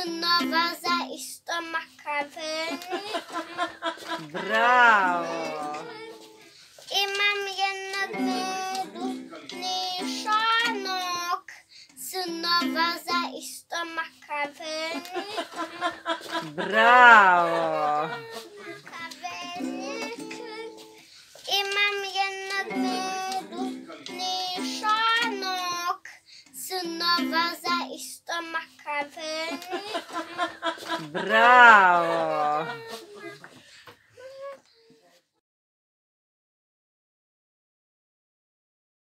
Synowa zaiste makarony. Brawo! I mam jednak mniejszonok. Synowa zaiste makarony. Brawo! I mam jednak mniejszonok. Synowa zaiste makarony. Brawo!